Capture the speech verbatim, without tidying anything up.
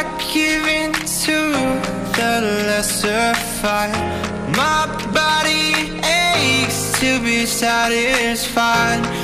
I give in to the lesser fight. My body aches to be satisfied.